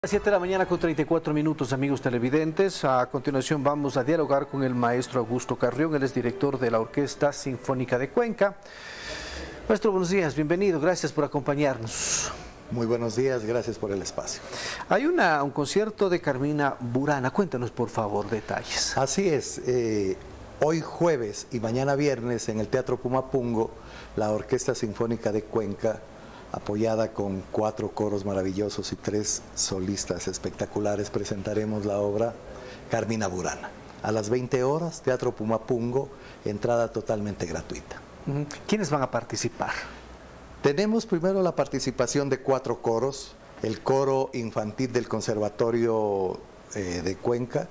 7 de la mañana con 34 minutos, amigos televidentes. A continuación vamos a dialogar con el maestro Augusto Carrión, él es director de la Orquesta Sinfónica de Cuenca. Maestro, buenos días, bienvenido, gracias por acompañarnos. Muy buenos días, gracias por el espacio. Hay un concierto de Carmina Burana, cuéntanos por favor detalles. Así es, hoy jueves y mañana viernes en el Teatro Pumapungo, la Orquesta Sinfónica de Cuenca, apoyada con 4 coros maravillosos y 3 solistas espectaculares, presentaremos la obra Carmina Burana. A las 20 horas, Teatro Pumapungo, entrada totalmente gratuita. ¿Quiénes van a participar? Tenemos primero la participación de 4 coros, el coro infantil del Conservatorio de Cuenca,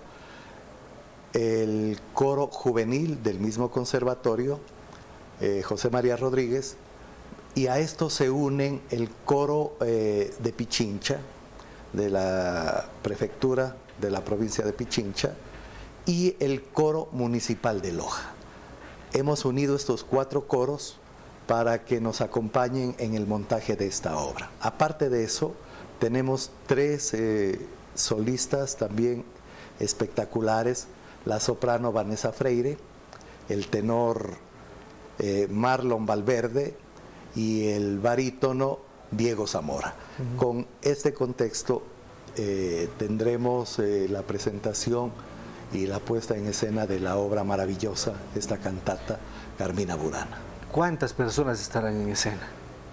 el coro juvenil del mismo conservatorio, José María Rodríguez, y a esto se unen el coro de Pichincha, de la prefectura de la provincia de Pichincha, y el coro municipal de Loja. Hemos unido estos 4 coros para que nos acompañen en el montaje de esta obra. Aparte de eso, tenemos 3 solistas también espectaculares, la soprano Vanessa Freire, el tenor Marlon Valverde, y el barítono Diego Zamora. Con este contexto tendremos la presentación y la puesta en escena de la obra maravillosa, esta cantata Carmina Burana. ¿Cuántas personas estarán en escena?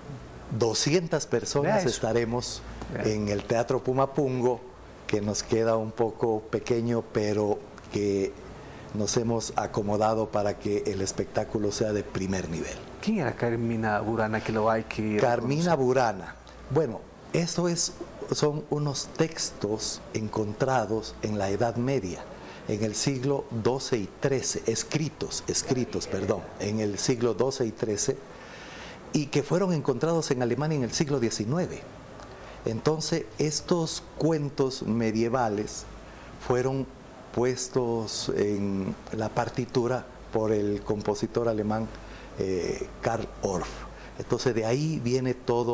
200 personas estaremos en el Teatro Pumapungo, que nos queda un poco pequeño, pero que nos hemos acomodado para que el espectáculo sea de primer nivel. ¿Quién era Carmina Burana que lo hay que Carmina Burana, bueno, son unos textos encontrados en la Edad Media, en el siglo XII y XIII, escritos, en el siglo XII y XIII, y que fueron encontrados en Alemania en el siglo XIX. Entonces, estos cuentos medievales fueron puestos en la partitura por el compositor alemán Karl Orff. Entonces de ahí viene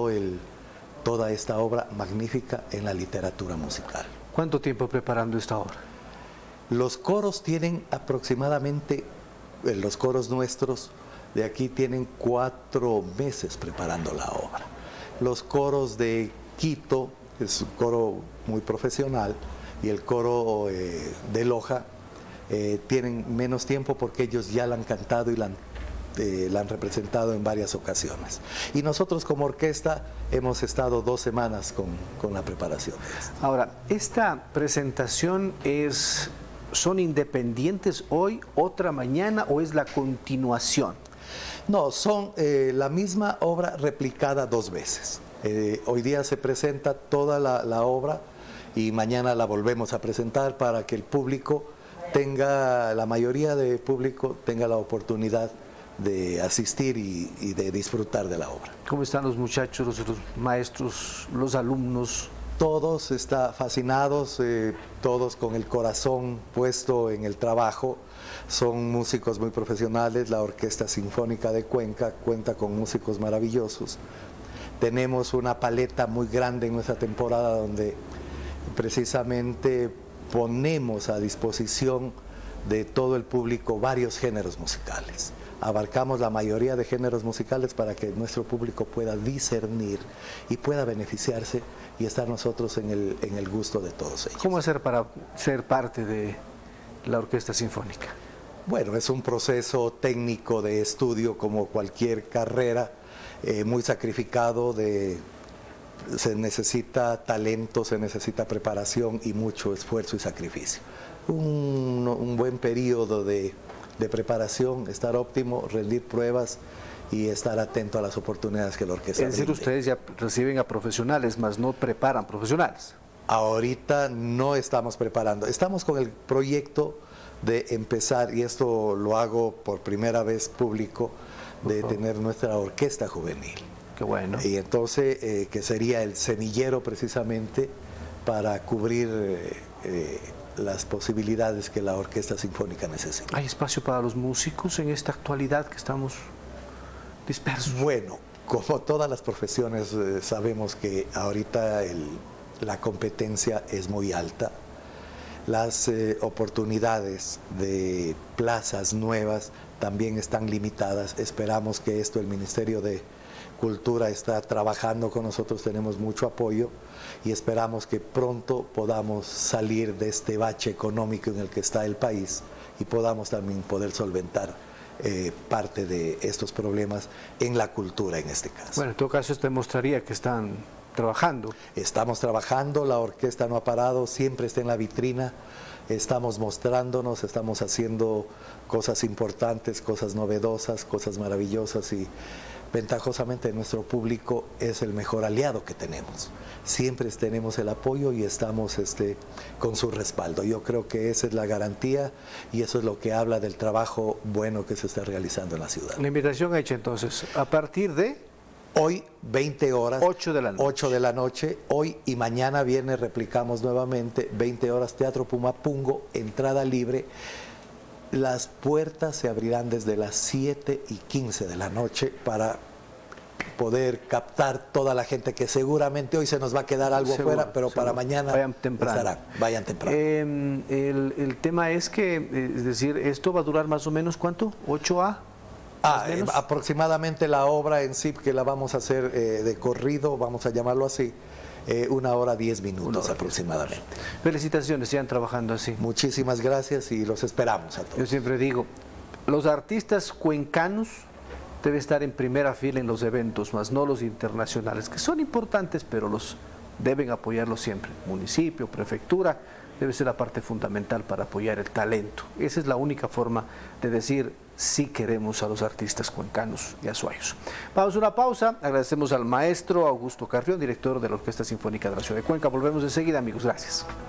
toda esta obra magnífica en la literatura musical. ¿Cuánto tiempo preparando esta obra? Los coros tienen aproximadamente, los coros nuestros de aquí tienen 4 meses preparando la obra. Los coros de Quito, es un coro muy profesional, y el coro de Loja tienen menos tiempo porque ellos ya la han cantado y la han representado en varias ocasiones. Y nosotros como orquesta hemos estado 2 semanas con la preparación. Ahora, ¿esta presentación son independientes hoy, otra mañana, o es la continuación? No, son la misma obra replicada 2 veces. Hoy día se presenta toda la obra y mañana la volvemos a presentar para que el público la mayoría del público tenga la oportunidad de asistir y de disfrutar de la obra. ¿Cómo están los muchachos, los maestros, los alumnos? Todos están fascinados, todos con el corazón puesto en el trabajo. Son músicos muy profesionales, la Orquesta Sinfónica de Cuenca cuenta con músicos maravillosos. Tenemos una paleta muy grande en nuestra temporada donde precisamente ponemos a disposición de todo el público varios géneros musicales. Abarcamos la mayoría de géneros musicales para que nuestro público pueda discernir y pueda beneficiarse y estar nosotros en el gusto de todos ellos. ¿Cómo hacer para ser parte de la Orquesta Sinfónica? Bueno, es un proceso técnico de estudio como cualquier carrera, muy sacrificado, se necesita talento, se necesita preparación y mucho esfuerzo y sacrificio. Un buen periodo de preparación, estar óptimo, rendir pruebas y estar atento a las oportunidades que la orquesta Es decir, ustedes ya reciben a profesionales, más no preparan profesionales. Ahorita no estamos preparando, estamos con el proyecto de empezar, y esto lo hago por primera vez público, de tener nuestra orquesta juvenil. Qué bueno. Y entonces, que sería el semillero precisamente para cubrir las posibilidades que la Orquesta Sinfónica necesita. ¿Hay espacio para los músicos en esta actualidad que estamos dispersos? Bueno, como todas las profesiones, sabemos que ahorita la competencia es muy alta. Las oportunidades de plazas nuevas también están limitadas. Esperamos que esto, el Ministerio de Cultura está trabajando con nosotros, tenemos mucho apoyo y esperamos que pronto podamos salir de este bache económico en el que está el país y podamos también poder solventar parte de estos problemas en la cultura en este caso. Bueno, en todo caso esto demostraría que están trabajando. Estamos trabajando, la orquesta no ha parado, siempre está en la vitrina, estamos mostrándonos, estamos haciendo cosas importantes, cosas novedosas, cosas maravillosas y ventajosamente nuestro público es el mejor aliado que tenemos. Siempre tenemos el apoyo y estamos con su respaldo. Yo creo que esa es la garantía y eso es lo que habla del trabajo bueno que se está realizando en la ciudad. La invitación hecha entonces, a partir de... Hoy, 20 horas. 8 de la noche. 8 de la noche. Hoy y mañana viernes replicamos nuevamente, 20 horas, Teatro Pumapungo, entrada libre. Las puertas se abrirán desde las 7:15 de la noche para poder captar toda la gente que seguramente hoy se nos va a quedar algo fuera, pero para mañana vayan temprano. Estarán. Vayan temprano. El tema es que, es decir, esto va a durar más o menos, ¿cuánto? ¿8 a? Aproximadamente la obra en sí, que la vamos a hacer de corrido, vamos a llamarlo así, 1 hora 10 minutos aproximadamente. Felicitaciones, sigan trabajando así. Muchísimas gracias y los esperamos a todos. Yo siempre digo, los artistas cuencanos deben estar en primera fila en los eventos, más no los internacionales, que son importantes, pero los deben apoyarlos siempre. Municipio, prefectura, debe ser la parte fundamental para apoyar el talento. Esa es la única forma de decir sí queremos a los artistas cuencanos y azuayos. Vamos a una pausa, agradecemos al maestro Augusto Carrión, director de la Orquesta Sinfónica de la Ciudad de Cuenca. Volvemos enseguida, amigos, gracias.